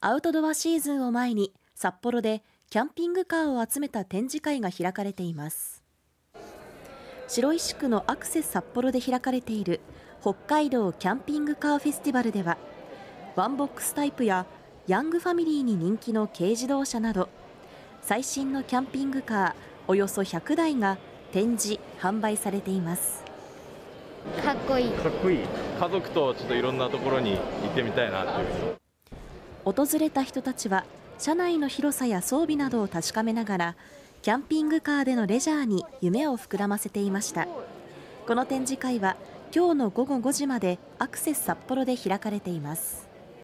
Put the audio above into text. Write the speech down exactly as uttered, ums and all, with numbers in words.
アウトドアシーズンを前に札幌でキャンピングカーを集めた展示会が開かれています。白石区のアクセス札幌で開かれている北海道キャンピングカーフェスティバルでは、ワンボックスタイプやヤングファミリーに人気の軽自動車など最新のキャンピングカーおよそひゃくだいが展示・販売されています。 かっこいい。 かっこいい。家族とちょっといろんなところに行ってみたいなっていう。 訪れた人たちは車内の広さや装備などを確かめながらキャンピングカーでのレジャーに夢を膨らませていました。この展示会は今日の午後ごじまでアクセス札幌で開かれています。